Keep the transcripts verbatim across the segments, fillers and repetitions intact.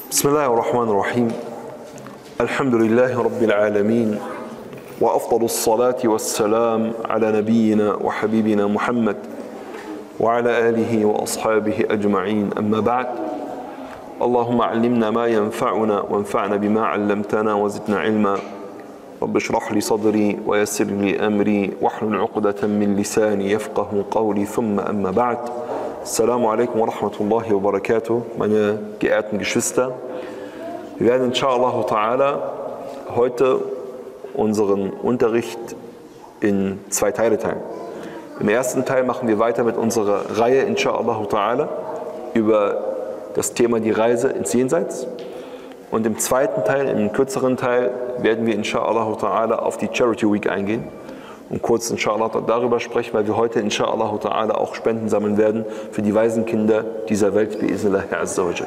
بسم الله الرحمن الرحيم الحمد لله رب العالمين وأفضل الصلاة والسلام على نبينا وحبيبنا محمد وعلى آله وأصحابه أجمعين أما بعد اللهم علمنا ما ينفعنا وانفعنا بما علمتنا وزدنا علما رب اشرح لي صدري ويسر لي أمري واحلل عقدة من لساني يفقه قولي ثم أما بعد. Assalamu alaikum wa rahmatullahi wa barakatuh, meine geehrten Geschwister. Wir werden inshallah ta'ala heute unseren Unterricht in zwei Teile teilen. Im ersten Teil machen wir weiter mit unserer Reihe inshallah ta'ala über das Thema die Reise ins Jenseits. Und im zweiten Teil, im kürzeren Teil, werden wir inshallah ta'ala auf die Charity Week eingehen und kurz inshallah darüber sprechen, weil wir heute inshallah ta'ala auch Spenden sammeln werden für die Waisenkinder dieser Welt bi'iznillah azza wa jal.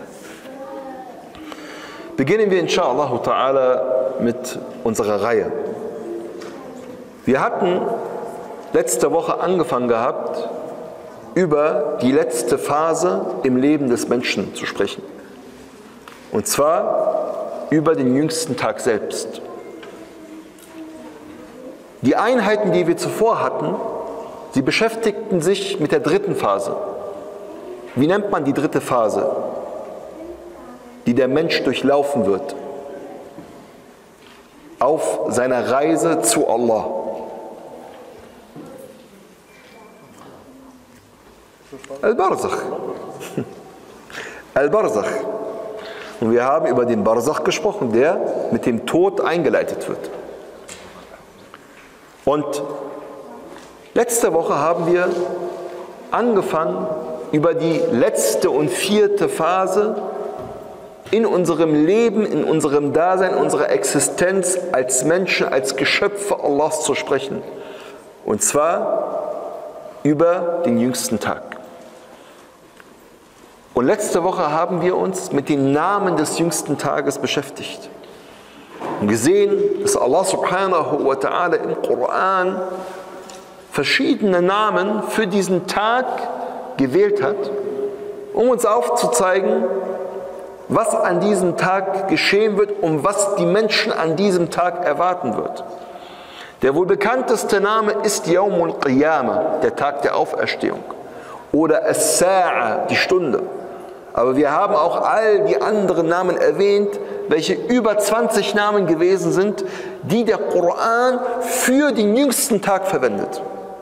Beginnen wir inshallah ta'ala mit unserer Reihe. Wir hatten letzte Woche angefangen gehabt, über die letzte Phase im Leben des Menschen zu sprechen. Und zwar über den jüngsten Tag selbst. Die Einheiten, die wir zuvor hatten, sie beschäftigten sich mit der dritten Phase. Wie nennt man die dritte Phase, die der Mensch durchlaufen wird auf seiner Reise zu Allah? Al-Barzakh. Al-Barzakh. Und wir haben über den Barzakh gesprochen, der mit dem Tod eingeleitet wird. Und letzte Woche haben wir angefangen, über die letzte und vierte Phase in unserem Leben, in unserem Dasein, in unserer Existenz als Menschen, als Geschöpfe Allahs zu sprechen. Und zwar über den jüngsten Tag. Und letzte Woche haben wir uns mit den Namen des jüngsten Tages beschäftigt. Und gesehen, dass Allah subhanahu wa ta'ala im Koran verschiedene Namen für diesen Tag gewählt hat, um uns aufzuzeigen, was an diesem Tag geschehen wird und was die Menschen an diesem Tag erwarten wird. Der wohl bekannteste Name ist Yawmul Qiyamah, der Tag der Auferstehung, oder As-Sa'a, die Stunde. Aber wir haben auch all die anderen Namen erwähnt, welche über zwanzig Namen gewesen sind, die der Koran für den jüngsten Tag verwendet.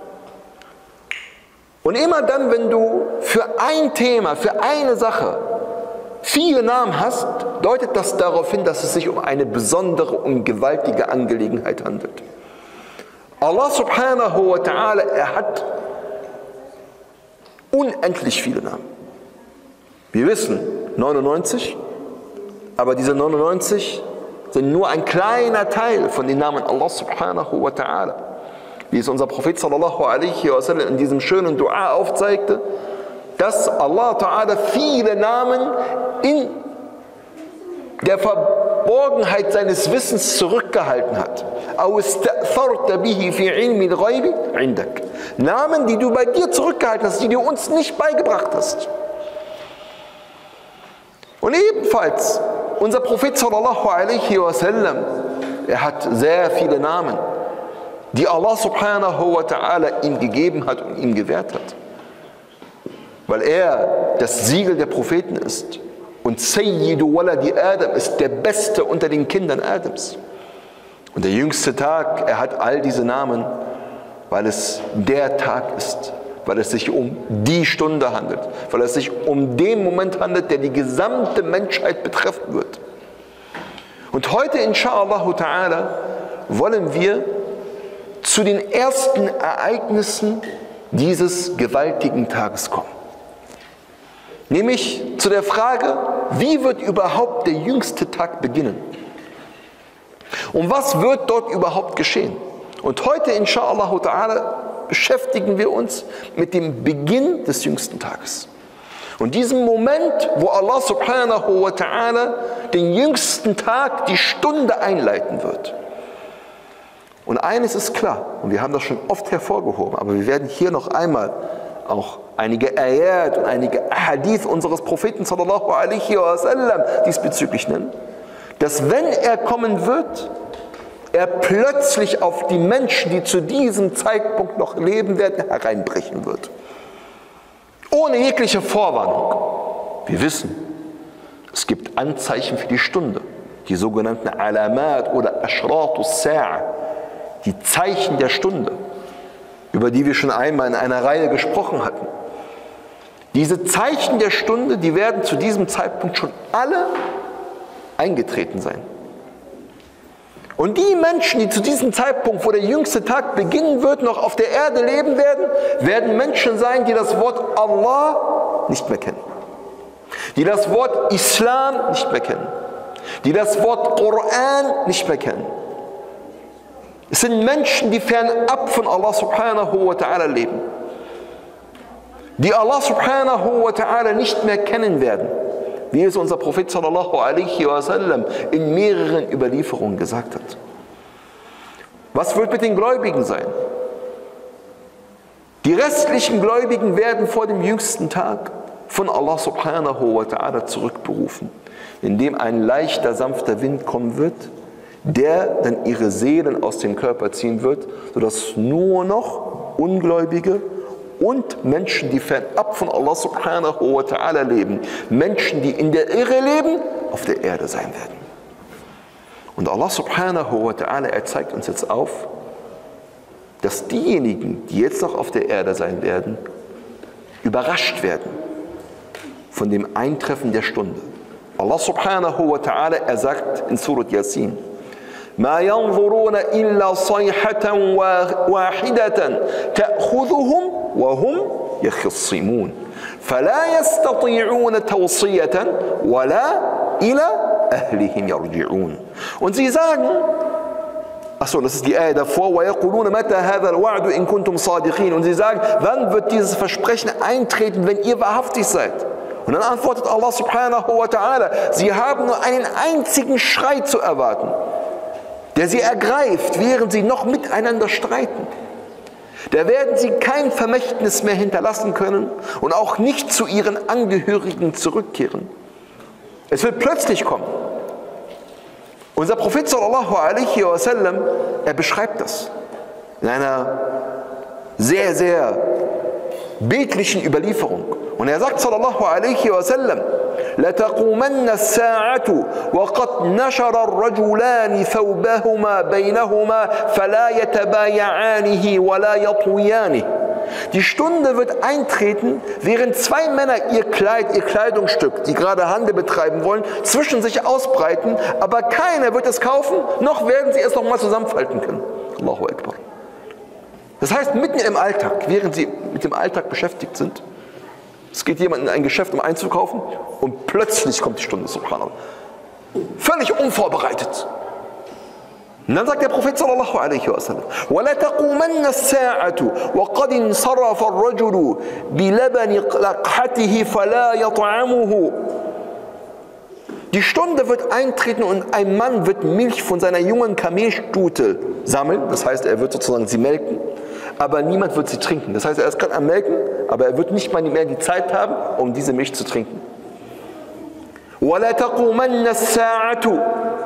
Und immer dann, wenn du für ein Thema, für eine Sache viele Namen hast, deutet das darauf hin, dass es sich um eine besondere und gewaltige Angelegenheit handelt. Allah subhanahu wa ta'ala, er hat unendlich viele Namen. Wir wissen, neunundneunzig, aber diese neunundneunzig sind nur ein kleiner Teil von den Namen Allah subhanahu wa ta'ala. Wie es unser Prophet sallallahu alaihi wa sallam in diesem schönen Dua aufzeigte, dass Allah ta'ala viele Namen in der Verborgenheit seines Wissens zurückgehalten hat. Namen, die du bei dir zurückgehalten hast, die du uns nicht beigebracht hast. Und ebenfalls, unser Prophet sallallahu alaihi wa sallam, er hat sehr viele Namen, die Allah subhanahu wa ta'ala ihm gegeben hat und ihm gewährt hat. Weil er das Siegel der Propheten ist. Und Sayyidu Waladi Adam ist der Beste unter den Kindern Adams. Und der jüngste Tag, er hat all diese Namen, weil es der Tag ist. Weil es sich um die Stunde handelt, weil es sich um den Moment handelt, der die gesamte Menschheit betreffen wird. Und heute, inshallah ta'ala, wollen wir zu den ersten Ereignissen dieses gewaltigen Tages kommen. Nämlich zu der Frage, wie wird überhaupt der jüngste Tag beginnen? Und was wird dort überhaupt geschehen? Und heute, inshallah ta'ala, beschäftigen wir uns mit dem Beginn des jüngsten Tages. Und diesem Moment, wo Allah subhanahu wa ta'ala den jüngsten Tag, die Stunde einleiten wird. Und eines ist klar, und wir haben das schon oft hervorgehoben, aber wir werden hier noch einmal auch einige Ayat und einige Hadith unseres Propheten sallallahu alaihi wasallam diesbezüglich nennen, dass wenn er kommen wird, er plötzlich auf die Menschen, die zu diesem Zeitpunkt noch leben werden, hereinbrechen wird. Ohne jegliche Vorwarnung. Wir wissen, es gibt Anzeichen für die Stunde, die sogenannten Alamat oder Ashratus Sa'a, die Zeichen der Stunde, über die wir schon einmal in einer Reihe gesprochen hatten. Diese Zeichen der Stunde, die werden zu diesem Zeitpunkt schon alle eingetreten sein. Und die Menschen, die zu diesem Zeitpunkt, wo der jüngste Tag beginnen wird, noch auf der Erde leben werden, werden Menschen sein, die das Wort Allah nicht mehr kennen. Die das Wort Islam nicht mehr kennen. Die das Wort Koran nicht mehr kennen. Es sind Menschen, die fernab von Allah subhanahu wa ta'ala leben. Die Allah subhanahu wa ta'ala nicht mehr kennen werden. Wie es unser Prophet sallallahu alaihi wasallam in mehreren Überlieferungen gesagt hat. Was wird mit den Gläubigen sein? Die restlichen Gläubigen werden vor dem jüngsten Tag von Allah subhanahu wa ta'ala zurückberufen, indem ein leichter, sanfter Wind kommen wird, der dann ihre Seelen aus dem Körper ziehen wird, sodass nur noch Ungläubige und Menschen, die fernab von Allah subhanahu wa ta'ala leben, Menschen, die in der Irre leben, auf der Erde sein werden. Und Allah subhanahu wa ta'ala, er zeigt uns jetzt auf, dass diejenigen, die jetzt noch auf der Erde sein werden, überrascht werden von dem Eintreffen der Stunde. Allah subhanahu wa ta'ala, er sagt in Surat Yasin, ما ينظرون إلا صيحة واحدة تأخذهم وهم يخصمون فلا يستطيعون توصية ولا إلى أهلهم يرجعون. Und sie sagen, achso, das ist die Ayah davor, وَيَقُولُونَ مَتَى هَذَا الْوَعْدُ إِن كُنتُمْ صَادِقِينَ. Und sie sagen, wann wird dieses Versprechen eintreten, wenn ihr wahrhaftig seid? Und dann antwortet Allah subhanahu wa ta'ala, sie haben nur einen einzigen Schrei zu erwarten, der sie ergreift, während sie noch miteinander streiten. Da werden sie kein Vermächtnis mehr hinterlassen können und auch nicht zu ihren Angehörigen zurückkehren. Es wird plötzlich kommen. Unser Prophet sallallahu alaihi wasallam, er beschreibt das in einer sehr, sehr bildlichen Überlieferung. Und er sagt sallallahu alaihi wasallam, لتقومن الساعة وقد نشر الرجلان ثوبهما بينهما فلا يتبايعانه ولا يطويانه. Die Stunde wird eintreten, während zwei Männer ihr Kleid, ihr Kleidungsstück, die gerade Handel betreiben wollen, zwischen sich ausbreiten, aber keiner wird es kaufen, noch werden sie es nochmal zusammenfalten können. Allahu Akbar. Das heißt, mitten im Alltag, während sie mit dem Alltag beschäftigt sind, es geht jemand in ein Geschäft, um einzukaufen, und plötzlich kommt die Stunde, subhanallah. Völlig unvorbereitet. Und dann sagt der Prophet sallallahu alaihi wasallam, وَلَا تَقُومَنَّ السَّاعَةُ وَقَدْ انصَرَفَ الرَّجُلُ بِلَبَنِ قَحَتِهِ فَلَا يَطْعَمُهُ. Die Stunde wird eintreten und ein Mann wird Milch von seiner jungen Kamelstute sammeln, das heißt, er wird sozusagen sie melken, aber niemand wird sie trinken. Das heißt, er ist gerade am Melken, aber er wird nicht mal mehr die Zeit haben, um diese Milch zu trinken. وَلَا تَقُومَنَّ السَّاعَةُ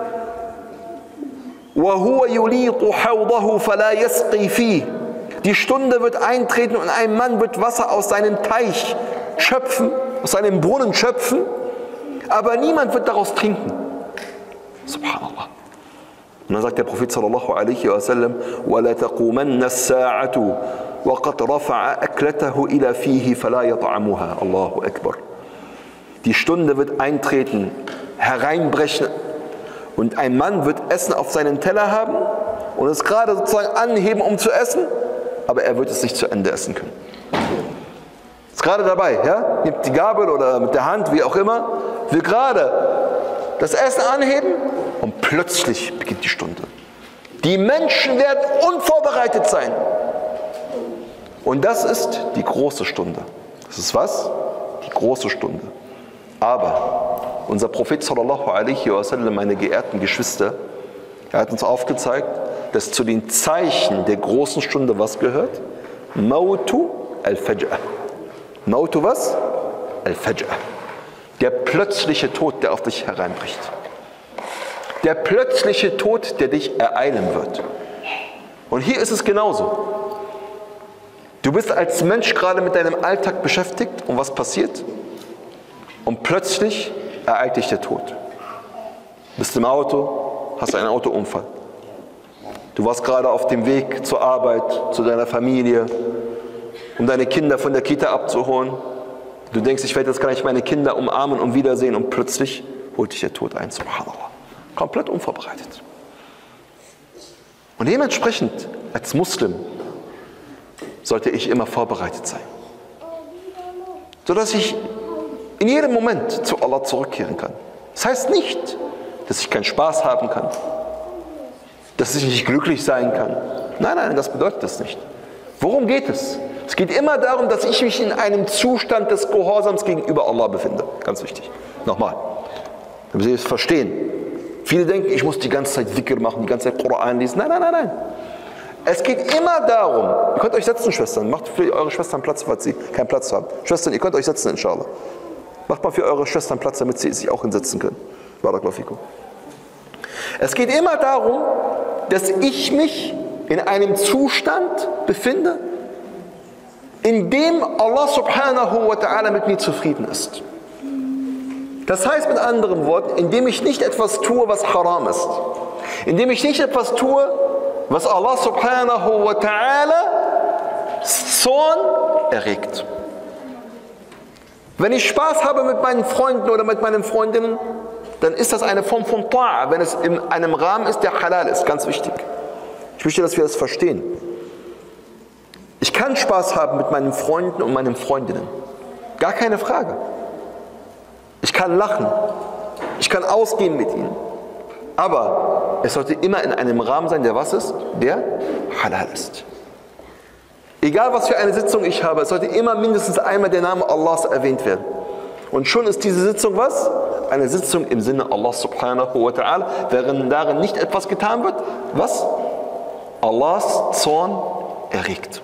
وَهُوَ يُلِيقُ حَوْضَهُ فَلَا يَسْقِي فِيهِ. Die Stunde wird eintreten und ein Mann wird Wasser aus seinem Teich schöpfen, aus seinem Brunnen schöpfen, aber niemand wird daraus trinken. Subhanallah. Und dann sagt der Prophet sallallahu alaihi wasallam, وَلَا تَقُومَنَّ السَّاعَةُ وَقَدْ رَفَعَ أَكْلَتَهُ إِلَى فِيهِ فَلَا يَطْعَمُهَا. Allahu Akbar. Die Stunde wird eintreten, hereinbrechen, und ein Mann wird Essen auf seinem Teller haben und es gerade sozusagen anheben, um zu essen, aber er wird es nicht zu Ende essen können. Ist gerade dabei, ja? Nimmt die Gabel oder mit der Hand, wie auch immer, will gerade das Essen anheben und plötzlich beginnt die Stunde. Die Menschen werden unvorbereitet sein. Und das ist die große Stunde. Das ist was? Die große Stunde. Aber unser Prophet sallallahu alaihi wasallam, meine geehrten Geschwister, er hat uns aufgezeigt, dass zu den Zeichen der großen Stunde was gehört? Mautu al-Faj'ah. Mautu was? Al-Faj'a. Der plötzliche Tod, der auf dich hereinbricht. Der plötzliche Tod, der dich ereilen wird. Und hier ist es genauso. Du bist als Mensch gerade mit deinem Alltag beschäftigt und was passiert? Und plötzlich ereilt dich der Tod. Du bist im Auto, hast einen Autounfall. Du warst gerade auf dem Weg zur Arbeit, zu deiner Familie, um deine Kinder von der Kita abzuholen. Du denkst, ich werde jetzt gar nicht meine Kinder umarmen und wiedersehen und plötzlich holt dich der Tod ein. Subhanallah. Komplett unvorbereitet. Und dementsprechend als Muslim sollte ich immer vorbereitet sein. Sodass ich in jedem Moment zu Allah zurückkehren kann. Das heißt nicht, dass ich keinen Spaß haben kann, dass ich nicht glücklich sein kann. Nein, nein, das bedeutet das nicht. Worum geht es? Es geht immer darum, dass ich mich in einem Zustand des Gehorsams gegenüber Allah befinde. Ganz wichtig. Nochmal, damit Sie es verstehen. Viele denken, ich muss die ganze Zeit Dhikr machen, die ganze Zeit Koran lesen. Nein, nein, nein, nein. Es geht immer darum, ihr könnt euch setzen, Schwestern. Macht für eure Schwestern Platz, falls sie keinen Platz haben. Schwestern, ihr könnt euch setzen, inshallah. Macht mal für eure Schwestern Platz, damit sie sich auch hinsetzen können. Barakallahu fikum. Es geht immer darum, dass ich mich in einem Zustand befinde, in dem Allah subhanahu wa ta'ala mit mir zufrieden ist. Das heißt mit anderen Worten, indem ich nicht etwas tue, was haram ist. Indem ich nicht etwas tue, was Allah subhanahu wa ta'ala Zorn erregt. Wenn ich Spaß habe mit meinen Freunden oder mit meinen Freundinnen, dann ist das eine Form von Ta'a, wenn es in einem Rahmen ist, der halal ist. Ganz wichtig. Ich möchte, dass wir das verstehen. Ich kann Spaß haben mit meinen Freunden und meinen Freundinnen. Gar keine Frage. Ich kann lachen. Ich kann ausgehen mit ihnen. Aber es sollte immer in einem Rahmen sein, der was ist? Der halal ist. Egal was für eine Sitzung ich habe, es sollte immer mindestens einmal der Name Allahs erwähnt werden. Und schon ist diese Sitzung was? Eine Sitzung im Sinne Allah subhanahu wa ta'ala, während darin nicht etwas getan wird, was Allahs Zorn erregt.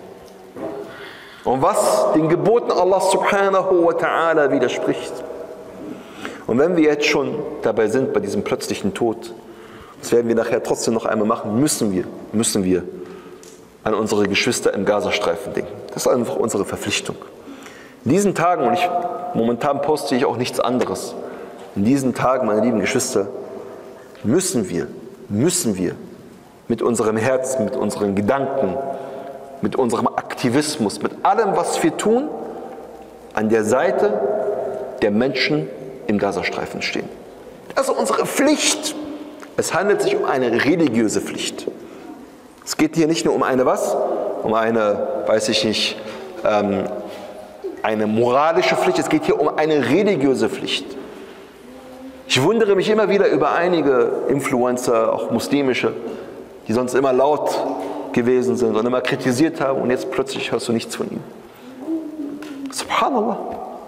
Und was den Geboten Allah subhanahu wa ta'ala widerspricht. Und wenn wir jetzt schon dabei sind, bei diesem plötzlichen Tod, das werden wir nachher trotzdem noch einmal machen, müssen wir, müssen wir an unsere Geschwister im Gazastreifen denken. Das ist einfach unsere Verpflichtung. In diesen Tagen, und ich, momentan poste ich auch nichts anderes, in diesen Tagen, meine lieben Geschwister, müssen wir, müssen wir mit unserem Herzen, mit unseren Gedanken, mit unserem Aktivismus, mit allem, was wir tun, an der Seite der Menschen im Gazastreifen stehen. Das ist unsere Pflicht. Es handelt sich um eine religiöse Pflicht. Es geht hier nicht nur um eine was? Um eine, weiß ich nicht, ähm, eine moralische Pflicht. Es geht hier um eine religiöse Pflicht. Ich wundere mich immer wieder über einige Influencer, auch muslimische, die sonst immer laut gewesen sind und immer kritisiert haben und jetzt plötzlich hörst du nichts von ihnen. Subhanallah.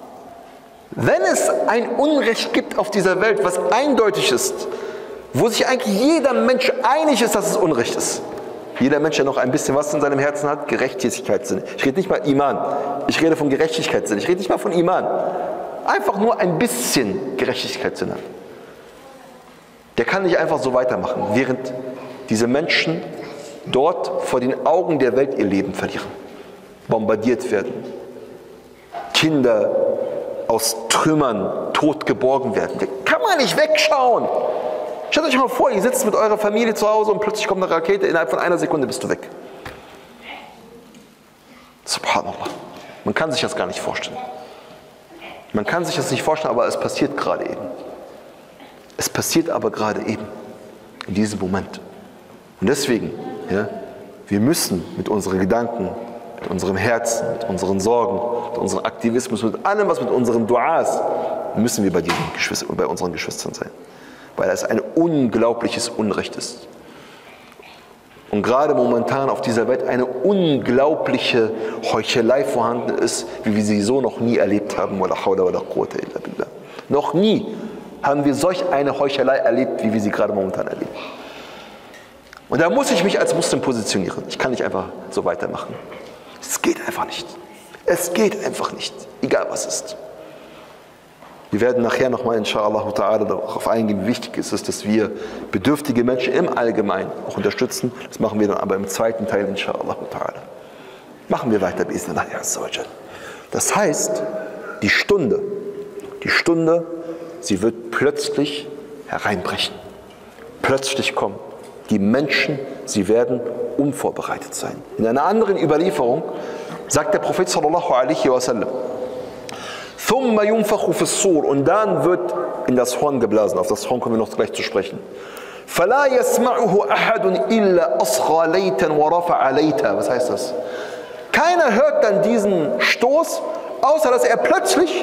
Wenn es ein Unrecht gibt auf dieser Welt, was eindeutig ist, wo sich eigentlich jeder Mensch einig ist, dass es Unrecht ist. Jeder Mensch, der noch ein bisschen was in seinem Herzen hat, Gerechtigkeitssinn. Ich rede nicht mal Iman, ich rede von Gerechtigkeitssinn. Ich rede nicht mal von Iman. Einfach nur ein bisschen Gerechtigkeitssinn hat. Der kann nicht einfach so weitermachen, während diese Menschen dort vor den Augen der Welt ihr Leben verlieren, bombardiert werden, Kinder aus Trümmern tot geborgen werden. Da kann man nicht wegschauen. Stellt euch mal vor, ihr sitzt mit eurer Familie zu Hause und plötzlich kommt eine Rakete, innerhalb von einer Sekunde bist du weg. Subhanallah. Man kann sich das gar nicht vorstellen. Man kann sich das nicht vorstellen, aber es passiert gerade eben. Es passiert aber gerade eben, in diesem Moment. Und deswegen, ja, wir müssen mit unseren Gedanken, mit unserem Herzen, mit unseren Sorgen, mit unserem Aktivismus, mit allem, was mit unseren Duas, müssen wir bei, diesen Geschwistern, bei unseren Geschwistern sein. Weil es ein unglaubliches Unrecht ist. Und gerade momentan auf dieser Welt eine unglaubliche Heuchelei vorhanden ist, wie wir sie so noch nie erlebt haben. Noch nie haben wir solch eine Heuchelei erlebt, wie wir sie gerade momentan erleben. Und da muss ich mich als Muslim positionieren. Ich kann nicht einfach so weitermachen. Es geht einfach nicht. Es geht einfach nicht, egal was ist. Wir werden nachher nochmal inshallah ta'ala darauf eingehen, wie wichtig es ist, dass wir bedürftige Menschen im Allgemeinen auch unterstützen. Das machen wir dann aber im zweiten Teil inshallah ta'ala. Machen wir weiter, bismillah. Das heißt, die Stunde, die Stunde, sie wird plötzlich hereinbrechen. Plötzlich kommen. Die Menschen, sie werden unvorbereitet sein. In einer anderen Überlieferung sagt der Prophet sallallahu alaihi wasallam, ثُمَّ يُنْفَخُ فِي الصُّورِ, und dann wird in das Horn geblasen. Auf das Horn kommen wir noch gleich zu sprechen. فَلَا يَسْمَعُهُ أَحَدٌ إِلَّا أَصْغَى لَيْتًا وَرَفَعَ لَيْتًا. Was heißt das? Keiner hört dann diesen Stoß, außer dass er plötzlich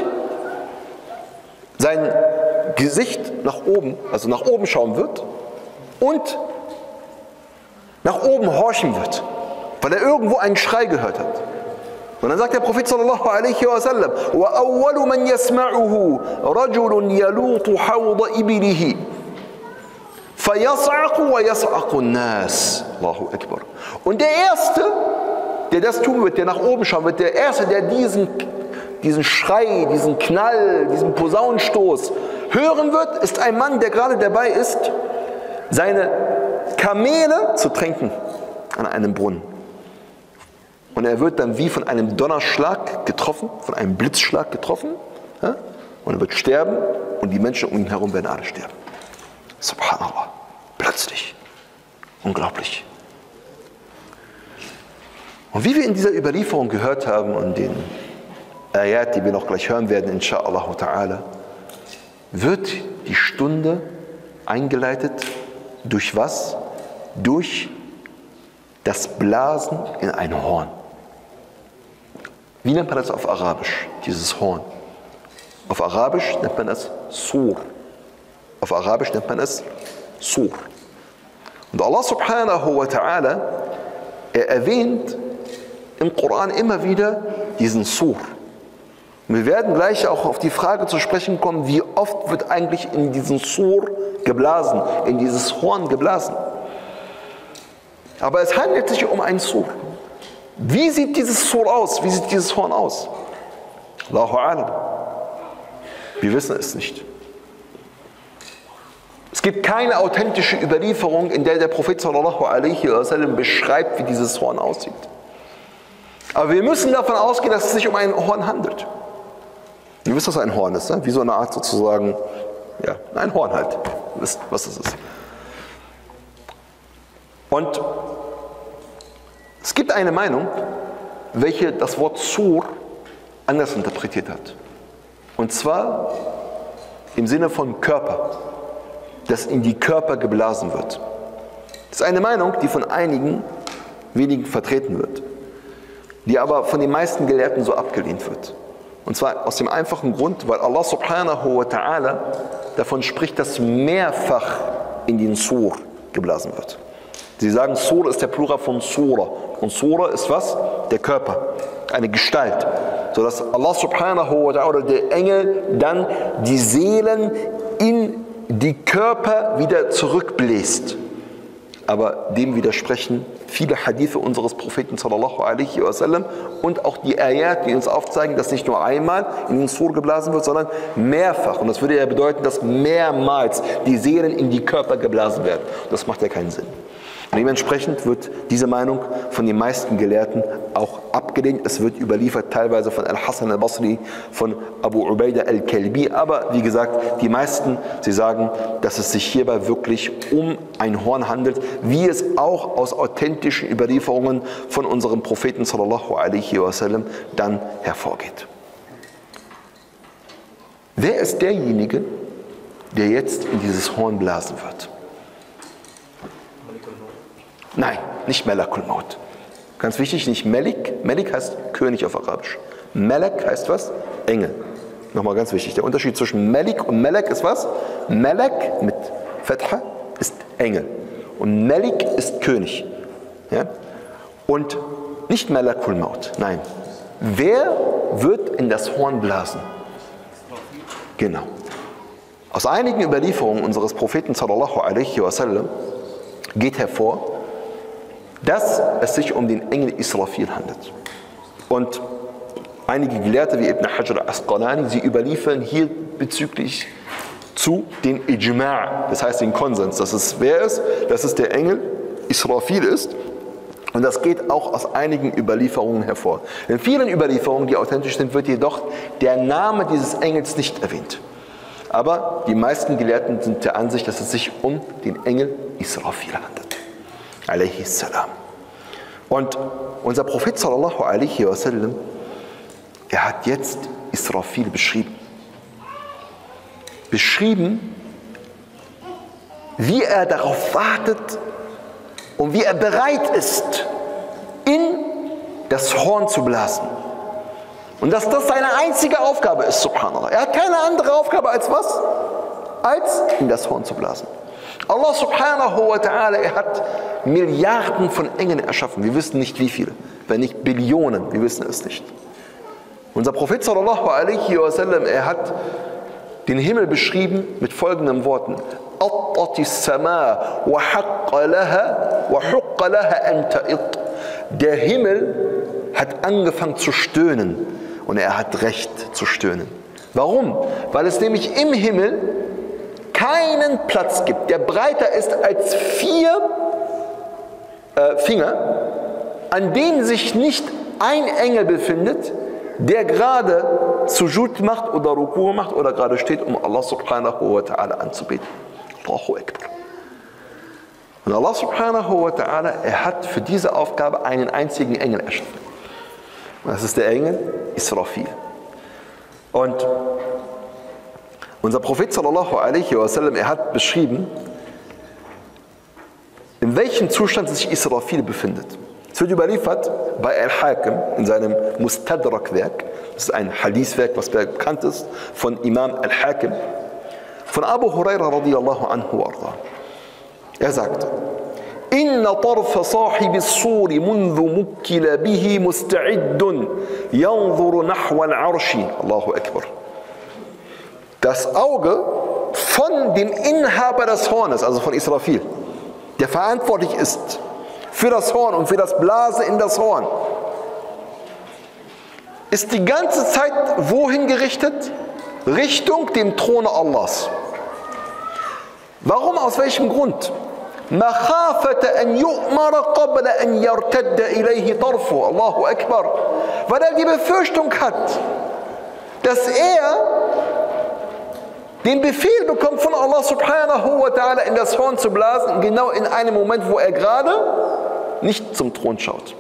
sein Gesicht nach oben, also nach oben schauen wird und nach oben horchen wird, weil er irgendwo einen Schrei gehört hat. Und dann sagt der Prophet sallallahu alaihi wasallam, وَأَوَّلُ مَنْ يَسْمَعُهُ رَجُلٌ يَلُوطُ حَوْضَ إِبِلِهِ فَيَصْعَقُ وَيَصْعَقُ النَّاسِ. Allahu Akbar. Und der Erste, der das tun wird, der nach oben schauen wird, der Erste, der diesen, diesen Schrei, diesen Knall, diesen Posaunenstoß hören wird, ist ein Mann, der gerade dabei ist, seine Kamele zu tränken an einem Brunnen. Und er wird dann wie von einem Donnerschlag getroffen, von einem Blitzschlag getroffen, ja? Und er wird sterben und die Menschen um ihn herum werden alle sterben. Subhanallah. Plötzlich. Unglaublich. Und wie wir in dieser Überlieferung gehört haben und den Ayat, die wir noch gleich hören werden, inshallah ta'ala, wird die Stunde eingeleitet durch was? Durch das Blasen in ein Horn. Wie nennt man das auf Arabisch, dieses Horn? Auf Arabisch nennt man es Sur. Auf Arabisch nennt man es Sur. Und Allah subhanahu wa ta'ala, er erwähnt im Koran immer wieder diesen Sur. Und wir werden gleich auch auf die Frage zu sprechen kommen, wie oft wird eigentlich in diesen Sur geblasen, in dieses Horn geblasen. Aber es handelt sich um ein Sur. Wie sieht dieses Sur aus? Wie sieht dieses Horn aus? Allahu a'lam. Wir wissen es nicht. Es gibt keine authentische Überlieferung, in der der Prophet sallallahu alaihi wasallam beschreibt, wie dieses Horn aussieht. Aber wir müssen davon ausgehen, dass es sich um ein Horn handelt. Ihr wisst, was ein Horn ist, ne? Wie so eine Art sozusagen, ja, ein Horn halt. Ihr wisst, was das ist. Und es gibt eine Meinung, welche das Wort Sur anders interpretiert hat. Und zwar im Sinne von Körper, dass in die Körper geblasen wird. Das ist eine Meinung, die von einigen wenigen vertreten wird, die aber von den meisten Gelehrten so abgelehnt wird. Und zwar aus dem einfachen Grund, weil Allah subhanahu wa ta'ala davon spricht, dass mehrfach in den Sur geblasen wird. Sie sagen, Sur ist der Plural von Sura. Und Sura ist was? Der Körper, eine Gestalt. Sodass Allah subhanahu wa ta'ala, der Engel, dann die Seelen in die Körper wieder zurückbläst. Aber dem widersprechen viele Hadithe unseres Propheten sallallahu alaihi wasallam und auch die Ayat, die uns aufzeigen, dass nicht nur einmal in den Sur geblasen wird, sondern mehrfach. Und das würde ja bedeuten, dass mehrmals die Seelen in die Körper geblasen werden. Das macht ja keinen Sinn. Und dementsprechend wird diese Meinung von den meisten Gelehrten auch abgelehnt. Es wird überliefert teilweise von Al-Hasan al-Basri, von Abu Ubaidah al-Kalbi. Aber wie gesagt, die meisten, sie sagen, dass es sich hierbei wirklich um ein Horn handelt, wie es auch aus authentischen Überlieferungen von unserem Propheten sallallahu alaihi wasallam dann hervorgeht. Wer ist derjenige, der jetzt in dieses Horn blasen wird? Nein, nicht Malakul Maut. Ganz wichtig, nicht Melik. Melik heißt König auf Arabisch. Malak heißt was? Engel. Nochmal ganz wichtig. Der Unterschied zwischen Melik und Malak ist was? Malak mit Fatha ist Engel. Und Melik ist König. Ja? Und nicht Malakul Maut. Nein. Wer wird in das Horn blasen? Genau. Aus einigen Überlieferungen unseres Propheten sallallahu alaihi wasallam geht hervor, dass es sich um den Engel Israfil handelt. Und einige Gelehrte wie Ibn Hajar al-Asqalani, sie überliefern hier bezüglich zu den Ijma', das heißt den Konsens, dass es wer ist, dass es der Engel Israfil ist. Und das geht auch aus einigen Überlieferungen hervor. In vielen Überlieferungen, die authentisch sind, wird jedoch der Name dieses Engels nicht erwähnt. Aber die meisten Gelehrten sind der Ansicht, dass es sich um den Engel Israfil handelt. Alayhi salam. Und unser Prophet sallallahu alaihi wasallam, er hat jetzt Israfil beschrieben. Beschrieben, wie er darauf wartet und wie er bereit ist, in das Horn zu blasen. Und dass das seine einzige Aufgabe ist, subhanallah. Er hat keine andere Aufgabe als was? Als in das Horn zu blasen. Allah subhanahu wa ta'ala, er hat Milliarden von Engeln erschaffen. Wir wissen nicht wie viele, wenn nicht Billionen, wir wissen es nicht. Unser Prophet sallallahu alaihi wasallam, er hat den Himmel beschrieben mit folgenden Worten. Der Himmel hat angefangen zu stöhnen und er hat Recht zu stöhnen. Warum? Weil es nämlich im Himmel keinen Platz gibt, der breiter ist als vier äh, Finger, an dem sich nicht ein Engel befindet, der gerade Sujud macht oder Ruku macht oder gerade steht, um Allah subhanahu wa ta'ala anzubeten. Allahu Akbar. Und Allah subhanahu wa ta'ala, er hat für diese Aufgabe einen einzigen Engel erschaffen. Und das ist der Engel Israfil. Und unser Prophet sallallahu alaihi wasallam, er hat beschrieben, in welchem Zustand sich Israfil befindet. Es wird überliefert bei Al-Hakim in seinem Mustadrak-Werk, das ist ein Hadith-Werk, was bekannt ist, von Imam Al-Hakim, von Abu Huraira radiyallahu anhu arda. Er sagt, Inna tarfa sahibi as-suri mundhu mukkila bihi musta'iddun yanzuru nahwa al-arshi. Allahu Akbar. Das Auge von dem Inhaber des Hornes, also von Israfil, der verantwortlich ist für das Horn und für das Blasen in das Horn, ist die ganze Zeit wohin gerichtet? Richtung dem Throne Allahs. Warum? Aus welchem Grund? Makhafata an yu'mara qabla an yartadda ilayhi tarfu. Allahu Akbar. Weil er die Befürchtung hat, dass er den Befehl bekommt von Allah subhanahu wa ta'ala, in das Horn zu blasen, genau in einem Moment, wo er gerade nicht zum Thron schaut.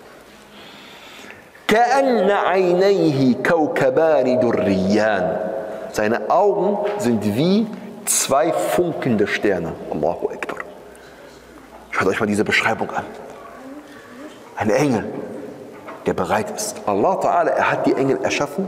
Seine Augen sind wie zwei funkelnde Sterne. Allahu Akbar. Schaut euch mal diese Beschreibung an. Ein Engel, der bereit ist. Allah Ta'ala, er hat die Engel erschaffen,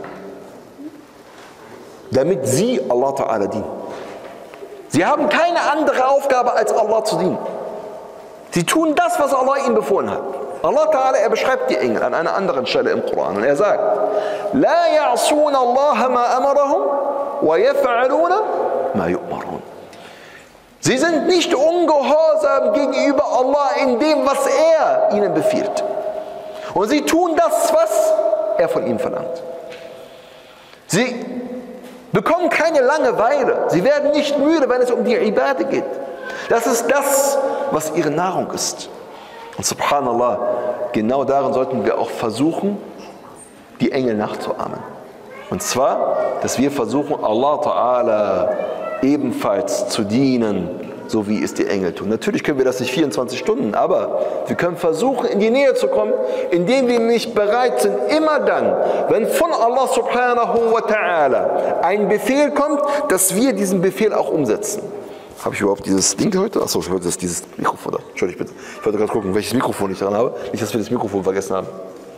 damit sie Allah Ta'ala dienen. Sie haben keine andere Aufgabe, als Allah zu dienen. Sie tun das, was Allah ihnen befohlen hat. Allah Ta'ala, er beschreibt die Engel an einer anderen Stelle im Koran. Und er sagt, La ya'sun Allah ma amarahum wa yaf'aluna ma yu'marun. Sie sind nicht ungehorsam gegenüber Allah in dem, was er ihnen befiehlt. Und sie tun das, was er von ihnen verlangt. Sie bekommen keine Langeweile. Sie werden nicht müde, wenn es um die Ibade geht. Das ist das, was ihre Nahrung ist. Und subhanallah, genau darin sollten wir auch versuchen, die Engel nachzuahmen. Und zwar, dass wir versuchen, Allah Ta'ala ebenfalls zu dienen, so wie es die Engel tun. Natürlich können wir das nicht vierundzwanzig Stunden, aber wir können versuchen, in die Nähe zu kommen, indem wir nicht bereit sind, immer dann, wenn von Allah subhanahu wa ta'ala ein Befehl kommt, dass wir diesen Befehl auch umsetzen. Habe ich überhaupt dieses Ding heute? Achso, ich wollte das, dieses Mikrofon da. Entschuldigung bitte. Ich wollte gerade gucken, welches Mikrofon ich dran habe. Nicht, dass wir das Mikrofon vergessen haben.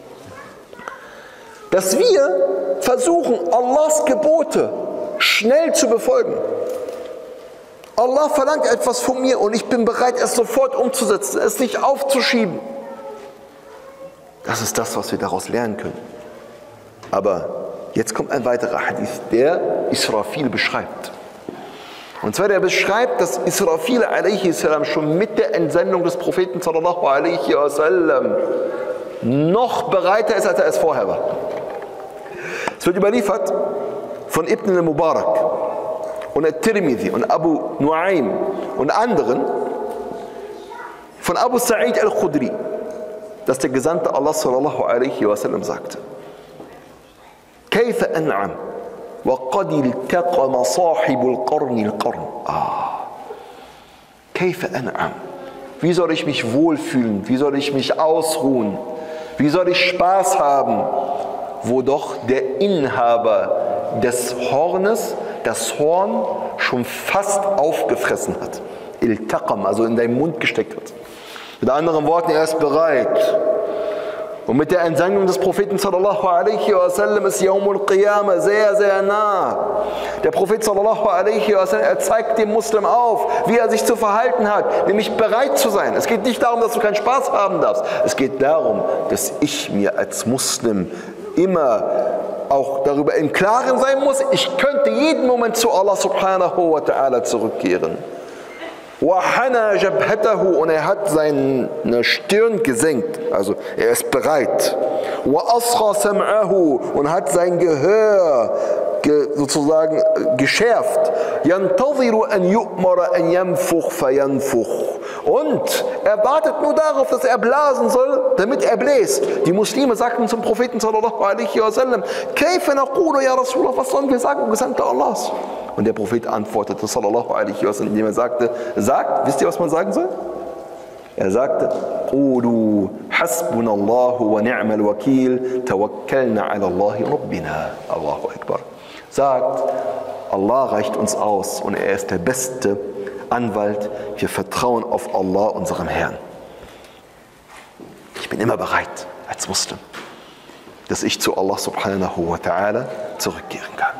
Dass wir versuchen, Allahs Gebote schnell zu befolgen. Allah verlangt etwas von mir und ich bin bereit, es sofort umzusetzen, es nicht aufzuschieben. Das ist das, was wir daraus lernen können. Aber jetzt kommt ein weiterer Hadith, der Israfil beschreibt. Und zwar der beschreibt, dass Israfil alaihi salam schon mit der Entsendung des Propheten sallallahu alaihi wasallam noch bereiter ist, als er es vorher war. Es wird überliefert von Ibn al-Mubarak und al-Tirmidhi und Abu Nu'aym und anderen, von Abu Sa'id al-Khudri, dass der Gesandte Allah sallallahu alaihi wasallam sagte: كيف أنعم وقد التقم صاحب القرن القرن. Ah. كيف أنعم. Wie soll ich mich wohlfühlen? Wie soll ich mich ausruhen? Wie soll ich Spaß haben, wo doch der Inhaber des Hornes das Horn schon fast aufgefressen hat? Iltaqam, also in deinen Mund gesteckt hat. Mit anderen Worten, er ist bereit. Und mit der Entsendung des Propheten sallallahu alaihi wasallam ist Yawmul Qiyamah sehr, sehr nah. Der Prophet sallallahu alaihi wasallam, er zeigt dem Muslim auf, wie er sich zu verhalten hat, nämlich bereit zu sein. Es geht nicht darum, dass du keinen Spaß haben darfst. Es geht darum, dass ich mir als Muslim immer auch darüber im Klaren sein muss, ich könnte jeden Moment zu Allah subhanahu wa ta'ala zurückkehren. وَحَنَى جَبْهَتَهُ, und er hat seine Stirn gesenkt, also er ist bereit. وَأَصْغَى سَمْعَهُ, und hat sein Gehör ge, sozusagen geschärft. يَنْتَظِرُ أَنْ يُؤْمَرَ أَنْ يَنْفُخْ فَيَنْفُخْ, und er wartet nur darauf, dass er blasen soll, damit er bläst. Die Muslime sagten zum Propheten sallallahu alaihi wasallam: كَيْفَ نَقُولُ يَا رَسُولَ اللَّهِ, was sollen wir sagen, o Gesandter Allahs? Und der Prophet antwortete sallallahu alaihi wasallam, indem er sagte, sagt, wisst ihr, was man sagen soll? Er sagte: قُولُوا حَسْبُنَا اللَّهُ وَنِعْمَ الْوَكِيلُ تَوَكَّلْنَا عَلَى اللَّهِ رَبِّنَا. Allahu Akbar. Sagt, Allah reicht uns aus und er ist der beste Anwalt. Wir vertrauen auf Allah, unserem Herrn. Ich bin immer bereit, als Muslim, dass ich zu Allah subhanahu wa ta'ala zurückkehren kann.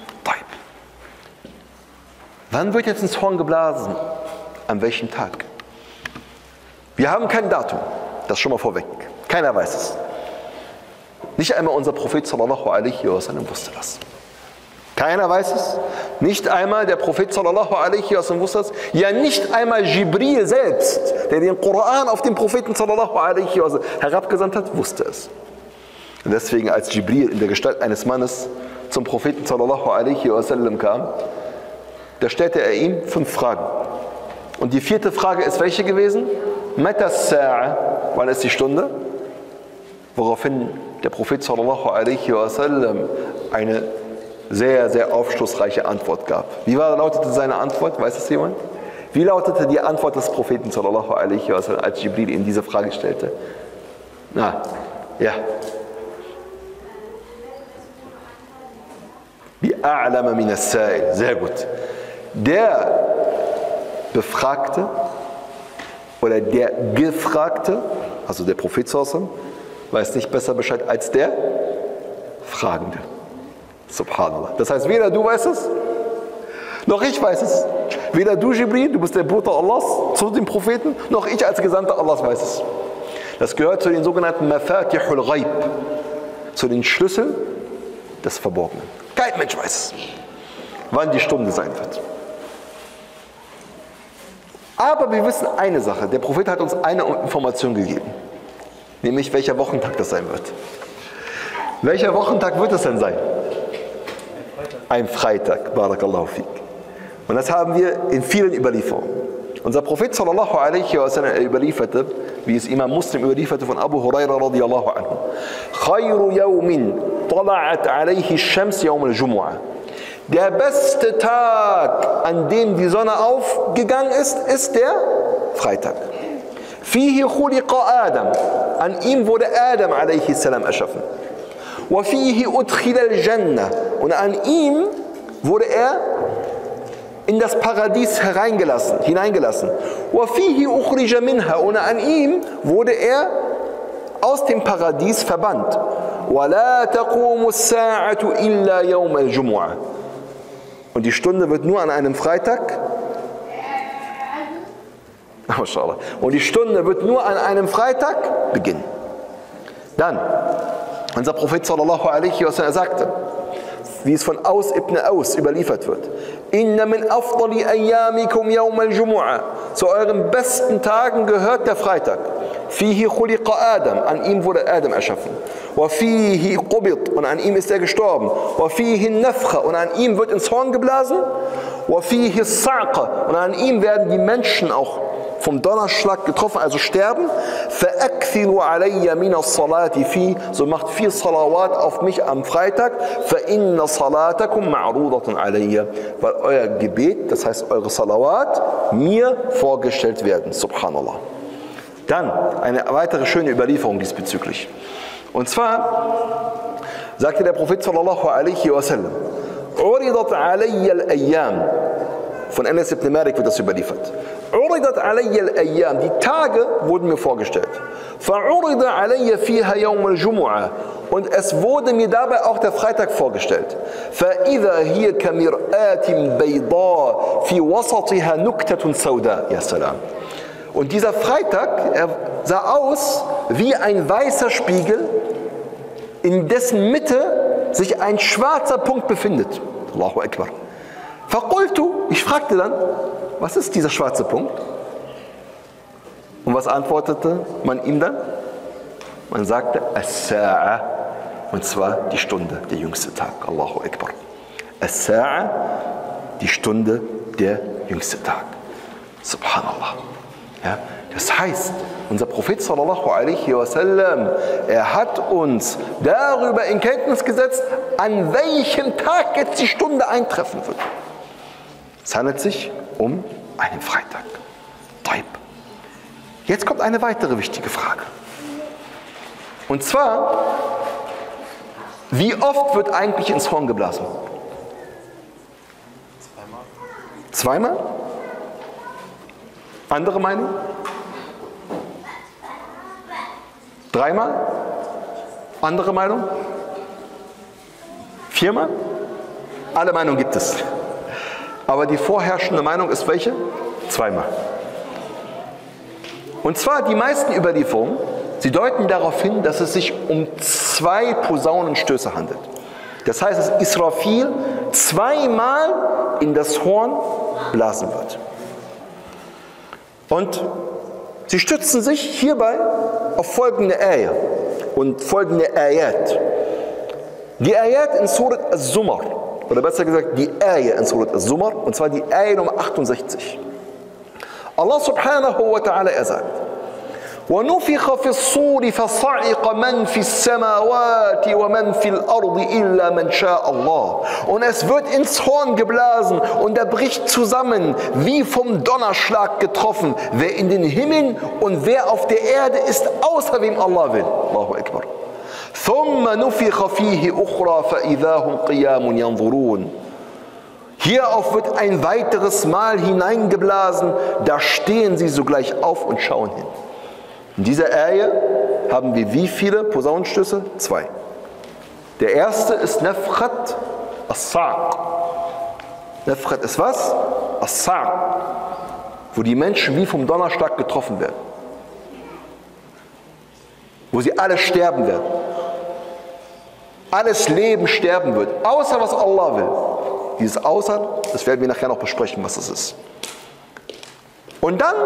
Wann wird jetzt ins Horn geblasen? An welchem Tag? Wir haben kein Datum, das schon mal vorweg. Keiner weiß es. Nicht einmal unser Prophet sallallahu alaihi wasallam wusste das. Keiner weiß es. Nicht einmal der Prophet sallallahu alaihi wasallam wusste es. Ja, nicht einmal Jibril selbst, der den Koran auf den Propheten sallallahu alaihi wasallam herabgesandt hat, wusste es. Und deswegen, als Jibril in der Gestalt eines Mannes zum Propheten sallallahu alaihi wasallam kam, da stellte er ihm fünf Fragen. Und die vierte Frage ist welche gewesen? Mata as-sa'a, wann ist die Stunde? Woraufhin der Prophet sallallahu alaihi wasallam eine sehr, sehr aufschlussreiche Antwort gab. Wie war, lautete seine Antwort? Weiß es jemand? Wie lautete die Antwort des Propheten sallallahu alaihi wasallam, als Jibril ihm diese Frage stellte? Na, ja. Bi'a'lama min as-sa'il. Sehr gut. Der Befragte oder der Gefragte, also der Prophet sallallahu alaihi wasallam, weiß nicht besser Bescheid als der Fragende. Subhanallah. Das heißt, weder du weißt es, noch ich weiß es. Weder du, Jibril, du bist der Bote Allahs zu dem Propheten, noch ich als Gesandter Allahs weiß es. Das gehört zu den sogenannten Mafatihul Ghaib, zu den Schlüsseln des Verborgenen. Kein Mensch weiß es, wann die Stunde sein wird. Aber wir wissen eine Sache, der Prophet hat uns eine Information gegeben, nämlich welcher Wochentag das sein wird. Welcher Wochentag wird es denn sein? Ein Freitag, Barakallahu fik. Und das haben wir in vielen Überlieferungen. Unser Prophet sallallahu alaihi wasallam überlieferte, wie es Imam Muslim überlieferte von Abu Huraira radiyallahu anhu: Khayru yawmin tala'at alayhi ash-shams yawm al-jumu'ah. Der beste Tag, an dem die Sonne aufgegangen ist, ist der Freitag. Fihi khuliqa Adam. An ihm wurde Adam alaihi salam erschaffen. Wa fihi udkhila al-jannah. Und an ihm wurde er in das Paradies hereingelassen, hineingelassen. Wa fihi ukhrija minha. Und an ihm wurde er aus dem Paradies verbannt. Wa la taqumu as-sa'atu illa yawm al-jumu'ah. Und die Stunde wird nur an einem Freitag, und die Stunde wird nur an einem Freitag beginnen. Dann, unser Prophet sallallahu alaihi wasallam sagte, wie es von Aus ibn Aus überliefert wird: Inna min afdali ayyamikum yawm al-jumu'ah. Zu euren besten Tagen gehört der Freitag. Fihi khuliqa Adam. An ihm wurde Adam erschaffen. وَفِيهِ قُبِض, und an ihm ist er gestorben. وَفِيهِ النَّفْخَ, und an ihm wird ins Horn geblasen. وَفِيهِ الصَّعْقَ, und an ihm werden die Menschen auch vom Donnerschlag getroffen, also sterben. فَأَكْثِرُوا عَلَيَّ مِنَ الصَّلَاةِ فِي, so macht vier Salawat auf mich am Freitag. فَإِنَّ صَلَاتَكُمْ مَعْرُودَةٌ عَلَيَّ, weil euer Gebet, das heißt eure Salawat, mir vorgestellt werden. Subhanallah. Dann eine weitere schöne Überlieferung diesbezüglich. Und zwar sagte der Prophet sallallahu alaihi wasallam: "Uridat alayya al-ayyam", von Anas ibn Malik wird das überliefert. "Uridat alayya al-ayyam", die Tage wurden mir vorgestellt. "Fa'urida alayya fiha yawm al-jumu'ah", und es wurde mir dabei auch der Freitag vorgestellt. "Fa'idha hiya kamir'atin bayda fi wasatiha nuktatun sauda", ya salam. Und dieser Freitag, er sah aus wie ein weißer Spiegel, in dessen Mitte sich ein schwarzer Punkt befindet. Allahu Akbar. Faqultu, ich fragte dann, was ist dieser schwarze Punkt? Und was antwortete man ihm dann? Man sagte, As-Sa'a, und zwar die Stunde, der jüngste Tag. Allahu Akbar. As-Sa'a, die Stunde, der jüngste Tag. Subhanallah. Ja, das heißt, unser Prophet sallallahu alaihi wasallam, er hat uns darüber in Kenntnis gesetzt, an welchem Tag jetzt die Stunde eintreffen wird. Es handelt sich um einen Freitag. Taib. Jetzt kommt eine weitere wichtige Frage. Und zwar, wie oft wird eigentlich ins Horn geblasen? Zweimal. Zweimal? Andere Meinung? Dreimal? Andere Meinung? Viermal? Alle Meinungen gibt es. Aber die vorherrschende Meinung ist welche? Zweimal. Und zwar die meisten Überlieferungen, sie deuten darauf hin, dass es sich um zwei Posaunenstöße handelt. Das heißt, dass Israfil zweimal in das Horn blasen wird. Und sie stützen sich hierbei auf folgende Ayah und folgende Ayat. Die Ayat in Surat Az-Zumar, oder besser gesagt die Ayah in Surat Az-Zumar, und zwar die Ayah Nummer achtundsechzig. Allah subhanahu wa ta'ala, er sagt: وَنُفِخَ فِي الصُّورِ فَصَعِقَ مَنْ فِي السَّمَاوَاتِ وَمَنْ فِي الْأَرْضِ إِلَّا مَنْ شَاءَ اللَّهُ. Und es wird ins Horn geblasen und er bricht zusammen, wie vom Donnerschlag getroffen, wer in den Himmeln und wer auf der Erde ist, außer wem Allah will. Allahu Akbar. ثُمَّ نُفِخَ فِيهِ أُخْرَى فَإِذَا هُمْ قِيَامٌ يَنْظُرُونَ. Hierauf wird ein weiteres Mal hineingeblasen, da stehen sie sogleich auf und schauen hin. In dieser Ayah haben wir wie viele Posaunenstöße? Zwei. Der erste ist Nafkhat as-Sa'q. Nafkhat ist was? As-Sa'q. Wo die Menschen wie vom Donnerschlag getroffen werden. Wo sie alle sterben werden. Alles Leben sterben wird, außer was Allah will. Dieses Außer, das werden wir nachher noch besprechen, was das ist. Und dann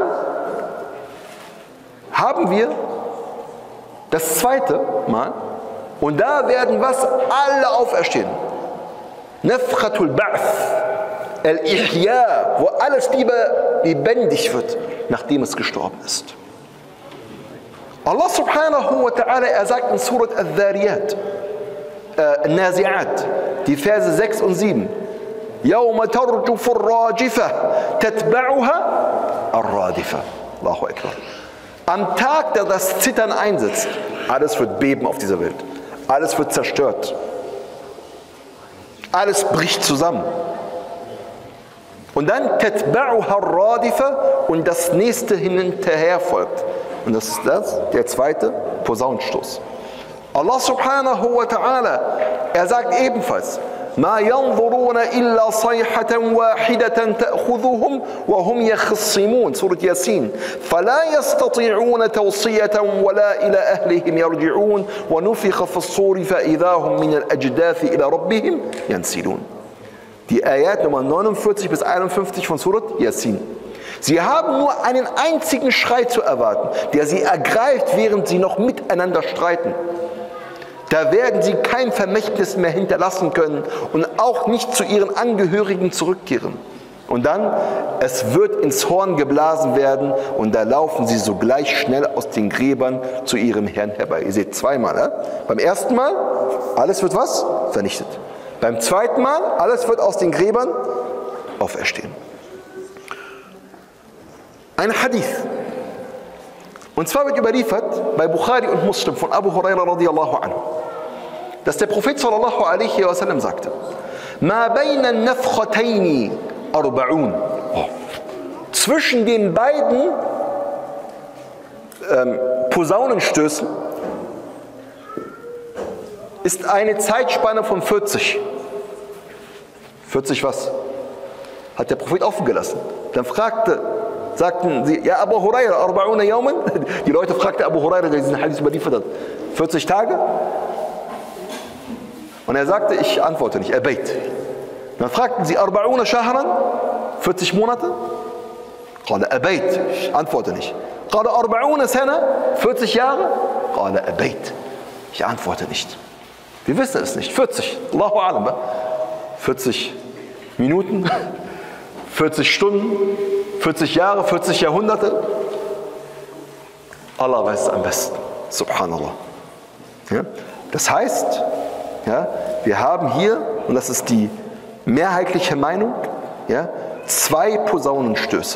haben wir das zweite Mal, und da werden was? Alle auferstehen. Nafkhatul Ba'th, Al-Ihya, wo alles lieber lebendig wird, nachdem es gestorben ist. Allah subhanahu wa ta'ala, er sagt in Surat Al-Dhariyat, äh, Nazi'at, die Verse sechs und sieben: يَوْمَ تَرْجُفُ الرَّاجِفَةِ تَتْبَعُهَا الرَّادِفَةِ. Allahu Akbar. Am Tag, da das Zittern einsetzt, alles wird beben auf dieser Welt. Alles wird zerstört. Alles bricht zusammen. Und dann تَتْبَعُهَا الرَّادِفَةِ, und das nächste hinterher folgt. Und das ist das, der zweite Posaunenstoß. Allah subhanahu wa ta'ala, er sagt ebenfalls: ما ينظرون إلا صيحة واحدة تأخذهم وهم يخصمون. سورة ياسين. فلا يستطيعون توصية ولا إلى أهلهم يرجعون ونفخ في الصور فإذا هم من الأجداث إلى ربهم ينسلون. Die Ayat Nummer neunundvierzig bis einundfünfzig von Surat Yasin. Sie haben nur einen einzigen Schrei zu erwarten, der sie ergreift, während sie noch miteinander streiten. Da werden sie kein Vermächtnis mehr hinterlassen können und auch nicht zu ihren Angehörigen zurückkehren. Und dann, es wird ins Horn geblasen werden und da laufen sie sogleich schnell aus den Gräbern zu ihrem Herrn herbei. Ihr seht zweimal. Ja? Beim ersten Mal, alles wird was? Vernichtet. Beim zweiten Mal, alles wird aus den Gräbern auferstehen. Ein Hadith. Und zwar wird überliefert bei Bukhari und Muslim von Abu Huraira radiyallahu anhu, dass der Prophet sallallahu alaihi wasallam sagte: Ma bayna an-nafkhatayn arba'un. Oh. Zwischen den beiden ähm, Posaunenstößen ist eine Zeitspanne von vierzig. vierzig was? Hat der Prophet offen gelassen. Dann fragte, sagten sie, ja Abu Huraira, arba'una yawman? Die Leute fragten Abu Huraira, der diesen Hadith überliefert hat, vierzig Tage? Und er sagte, ich antworte nicht, er beit. Dann fragten sie, arba'una shahran? vierzig Monate? Qala abait, ich antworte nicht. Qala arba'una sana? vierzig Jahre? Qala abait, ich antworte nicht. Wir wissen es nicht, vierzig, Allahu a'lam. vierzig Minuten, vierzig Stunden, vierzig Jahre, vierzig Jahrhunderte. Allah weiß es am besten. Subhanallah. Ja? Das heißt, ja, wir haben hier, und das ist die mehrheitliche Meinung, ja, zwei Posaunenstöße.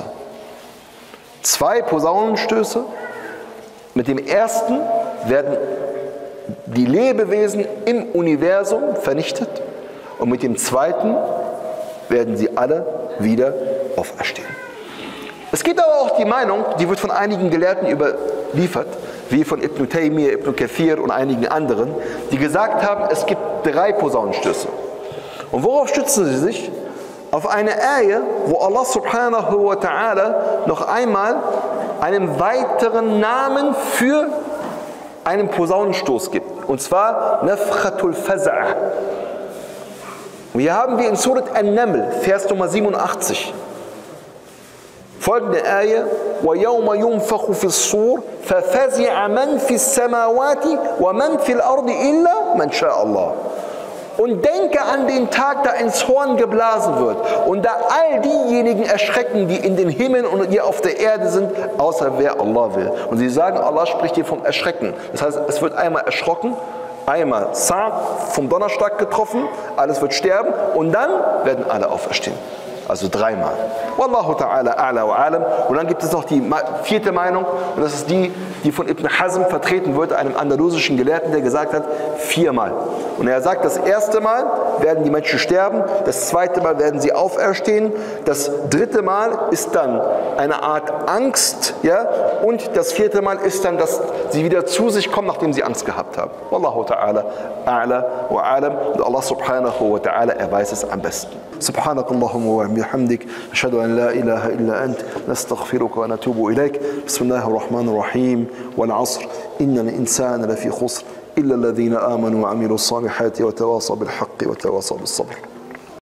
Zwei Posaunenstöße. Mit dem ersten werden die Lebewesen im Universum vernichtet und mit dem zweiten werden sie alle wieder auferstehen. Es gibt aber auch die Meinung, die wird von einigen Gelehrten überliefert, wie von Ibn Taymiyyah, Ibn Kathir und einigen anderen, die gesagt haben, es gibt drei Posaunenstöße. Und worauf stützen sie sich? Auf eine Ayah, wo Allah subhanahu wa ta'ala noch einmal einen weiteren Namen für einen Posaunenstoß gibt. Und zwar Nafkhatul Faza'a. Und hier haben wir in Surat An-Naml, Vers Nummer siebenundachtzig, folgende Ayah: وَيَوْمَ يُنْفَخُ فِي الصُّورِ فَفَزِعَ مَنْ فِي السَّمَاوَاتِ وَمَنْ فِي الْأَرْضِ إِلَّا مَنْ شَاءَ اللَّهُ. Und denke an den Tag, da ins Horn geblasen wird und da all diejenigen erschrecken, die in den Himmeln und die auf der Erde sind, außer wer Allah will. Und sie sagen, Allah spricht hier vom Erschrecken. Das heißt, es wird einmal erschrocken, einmal Sa' vom Donnerstag getroffen, alles wird sterben und dann werden alle auferstehen. Also dreimal. Wallahu ta'ala a'la wa alam. Und dann gibt es noch die vierte Meinung, und das ist die, die von Ibn Hazm vertreten wird, einem andalusischen Gelehrten, der gesagt hat, viermal. Und er sagt, das erste Mal werden die Menschen sterben, das zweite Mal werden sie auferstehen, das dritte Mal ist dann eine Art Angst, ja, und das vierte Mal ist dann, dass sie wieder zu sich kommen, nachdem sie Angst gehabt haben. Wallahu ta'ala a'la wa alam. Und Allah subhanahu wa ta'ala, er weiß es am besten. Subhanakallahumma wa bihamdik, ashhadu an la ilaha illa ant, nastaghfiruka wa natubu ilayk. Bismillahir rahmanir rahim. Wal 'asr, innal insana lafi khusr illa alladhina amanu wa 'amilus salihati wa tawasaw bil haqqi wa tawasaw bis sabr.